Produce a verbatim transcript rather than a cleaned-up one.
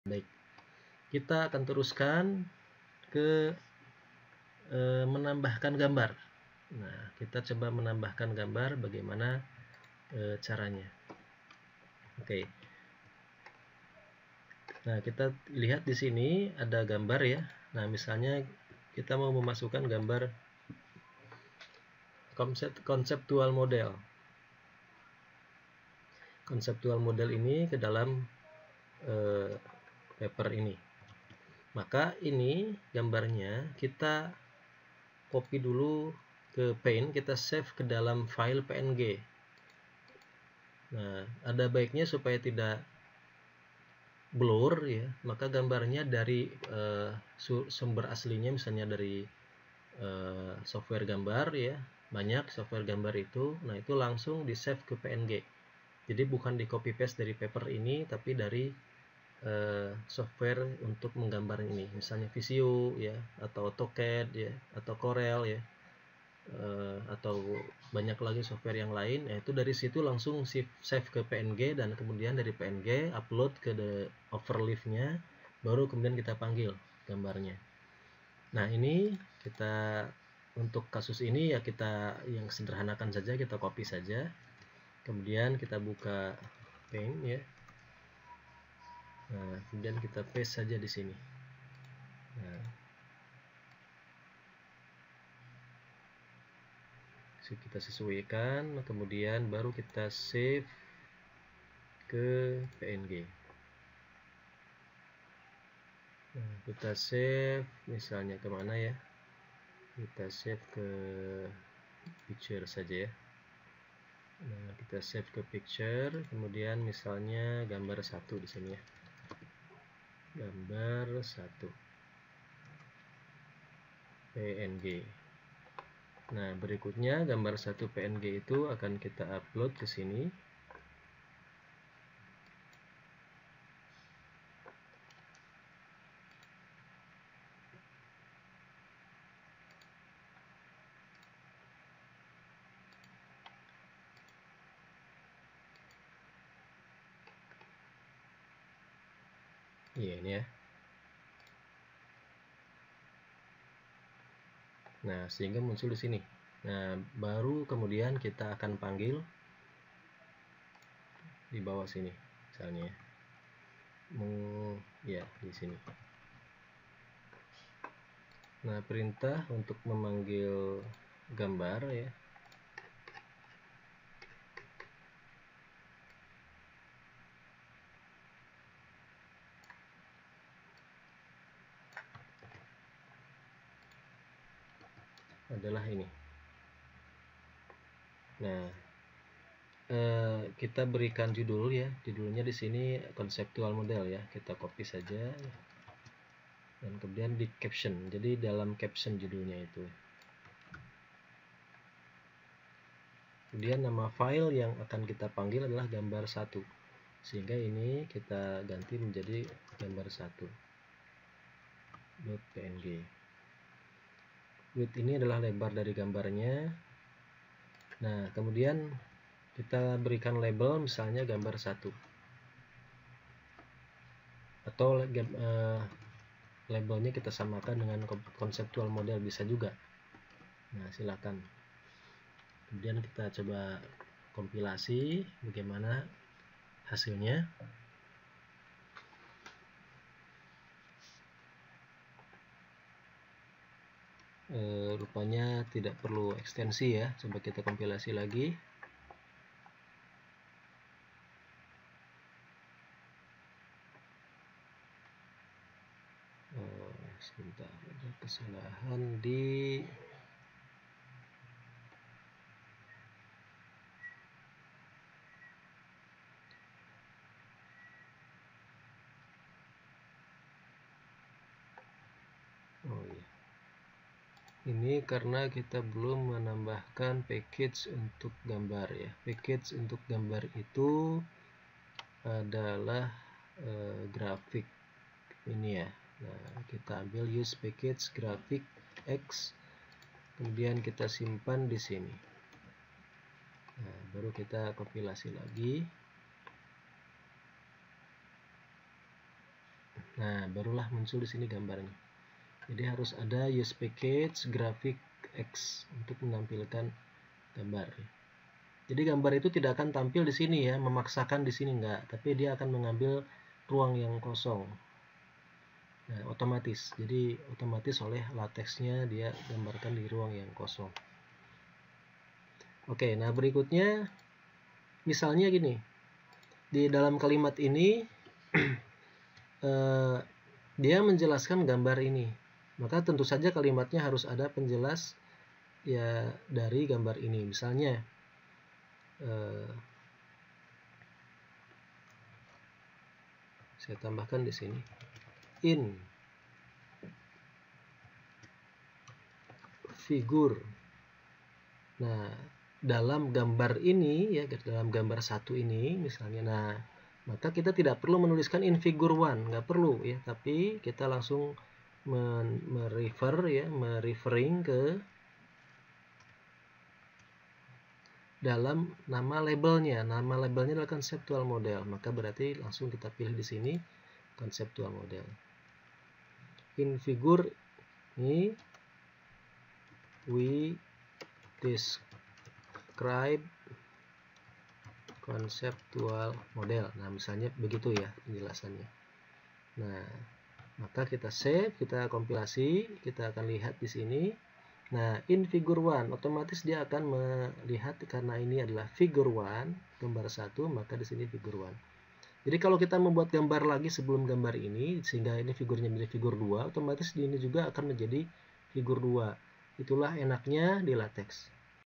Baik, kita akan teruskan ke e, menambahkan gambar. Nah, kita coba menambahkan gambar, bagaimana e, caranya. Oke. Nah, kita lihat di sini ada gambar ya. Nah, misalnya kita mau memasukkan gambar konsep konseptual model. Konseptual model ini ke dalam e, paper ini. Maka ini gambarnya kita copy dulu ke Paint, kita save ke dalam file P N G. Nah, ada baiknya supaya tidak blur ya, maka gambarnya dari uh, sumber aslinya, misalnya dari uh, software gambar ya, banyak software gambar itu. Nah, itu langsung di save ke P N G. Jadi bukan di copy paste dari paper ini, tapi dari uh, software untuk menggambar ini, misalnya Visio ya, atau AutoCAD ya, atau Corel ya. Uh, atau banyak lagi software yang lain, yaitu dari situ langsung save ke P N G, dan kemudian dari P N G upload ke the overleaf-nya, baru kemudian kita panggil gambarnya. Nah, ini kita untuk kasus ini ya kita yang sederhanakan saja, kita copy saja, kemudian kita buka Paint ya. Nah, kemudian kita paste saja di sini. Nah, kita sesuaikan, kemudian baru kita save ke P N G. Nah, kita save misalnya kemana ya, kita save ke picture saja ya. Nah, kita save ke picture, kemudian misalnya gambar satu di sini ya, gambar satu P N G. Nah, berikutnya gambar satu P N G itu akan kita upload ke sini. Iya, ini ya. Nah, sehingga muncul di sini. Nah, baru kemudian kita akan panggil di bawah sini, misalnya ya. Mau ya di sini. Nah, perintah untuk memanggil gambar ya. Adalah ini. Nah, eh, kita berikan judul ya. Judulnya di sini konseptual model ya. Kita copy saja. Dan kemudian di caption. Jadi dalam caption judulnya itu. Kemudian nama file yang akan kita panggil adalah gambar satu. Sehingga ini kita ganti menjadi gambar satu. .png. Width ini adalah lebar dari gambarnya. Nah, kemudian kita berikan label misalnya gambar satu. Atau uh, labelnya kita samakan dengan konseptual model, bisa juga. Nah, silakan. Kemudian kita coba kompilasi bagaimana hasilnya. E, rupanya tidak perlu ekstensi ya. Coba kita kompilasi lagi. E, sebentar, ada kesalahan di oh iya. Ini karena kita belum menambahkan package untuk gambar ya. Package untuk gambar itu adalah e, grafik ini ya. Nah, kita ambil use package grafik X, kemudian kita simpan di sini. Nah, baru kita kompilasi lagi. Nah, barulah muncul di sini gambarnya. Jadi harus ada use package graphic X untuk menampilkan gambar. Jadi gambar itu tidak akan tampil di sini ya, memaksakan di sini enggak, tapi dia akan mengambil ruang yang kosong. Nah, otomatis. Jadi otomatis oleh latexnya dia gambarkan di ruang yang kosong. Oke, nah berikutnya misalnya gini. Di dalam kalimat ini eh, dia menjelaskan gambar ini. Maka tentu saja kalimatnya harus ada penjelas ya dari gambar ini. Misalnya eh, saya tambahkan di sini in figure. Nah, dalam gambar ini ya, dalam gambar satu ini misalnya, nah maka kita tidak perlu menuliskan in figure one, nggak perlu ya, tapi kita langsung merefer ya, mereferring ke dalam nama labelnya. Nama labelnya adalah conceptual model, maka berarti langsung kita pilih di sini conceptual model. In figure ini we describe conceptual model. Nah, misalnya begitu ya penjelasannya. Nah, maka kita save, kita kompilasi, kita akan lihat di sini. Nah, in figure one otomatis dia akan melihat karena ini adalah figure one, gambar satu, maka di sini figure one. Jadi kalau kita membuat gambar lagi sebelum gambar ini sehingga ini figurnya menjadi figure dua, otomatis di ini juga akan menjadi figure dua. Itulah enaknya di latex.